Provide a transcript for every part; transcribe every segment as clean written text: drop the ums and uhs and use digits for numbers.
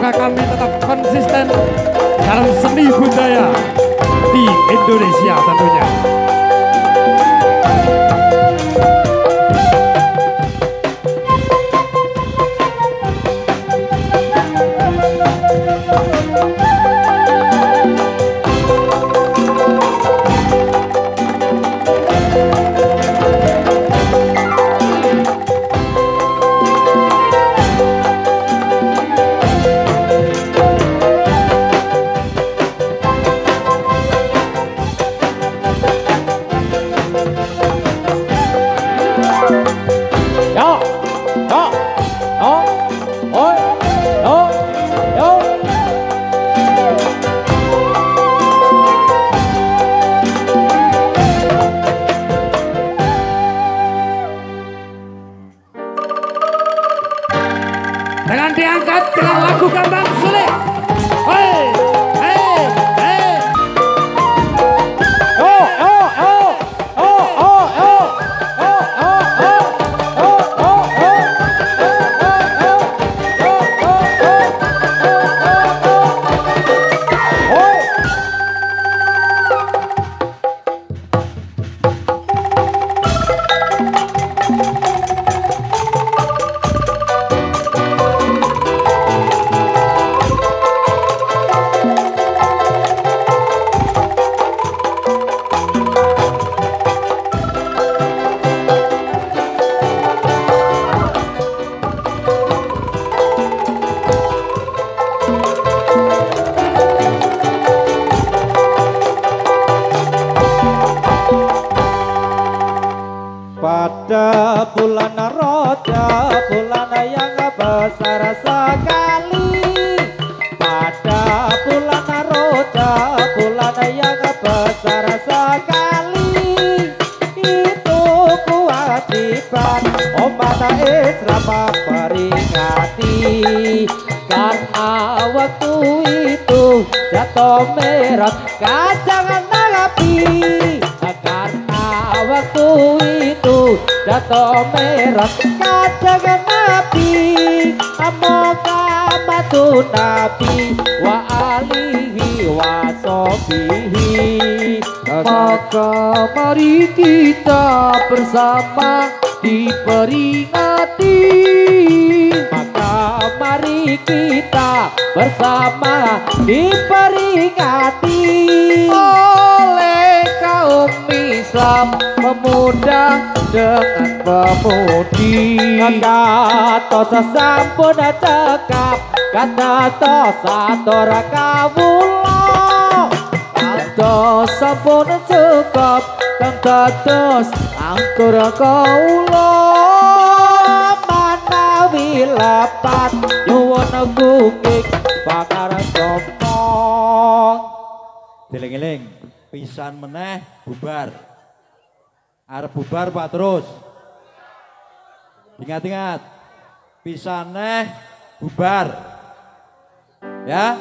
Semoga kami tetap konsisten dalam seni budaya di Indonesia tentunya. Dengan diangkat dengan lagu Gambang Sulit. Hei, hei, hei. Oh, oh, oh, oh, oh, oh, oh, oh, oh, oh, oh, pada bulan Rajab, bulan yang besar sekali. Pada bulan Rajab, bulan yang besar sekali. Itu kewajiban umat Islam memperingati. Karena waktu itu jatuh merah Kanjeng Nabi. Karena waktu itu jatuh merah Kanjeng Nabi. Muhammad Nabi wa alihi wa sahbihi. Maka mari kita bersama diperingati. Maka mari kita bersama diperingati Oleh kaum Islam, pemuda dengan pemudi. kata sampun cekap, kata sator kawula. Kata sampun cekap, kang dados angkur kaula. Manawi lepat nyuwun gugik bakar sompong. Eling-eling, pisan meneh bubar. Arep bubar Pak terus. Ingat-ingat, pisan meneh bubar. Ya.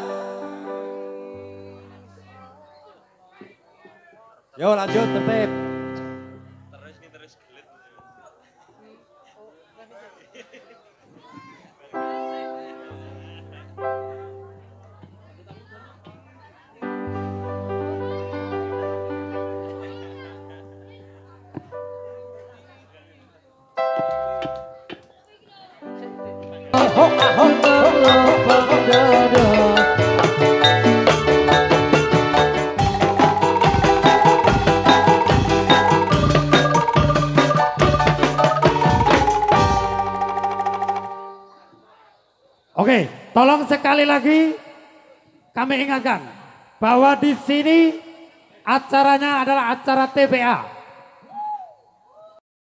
Yo lanjut tertib. Terus gelit. Oke, tolong sekali lagi kami ingatkan bahwa di sini acaranya adalah acara TPA.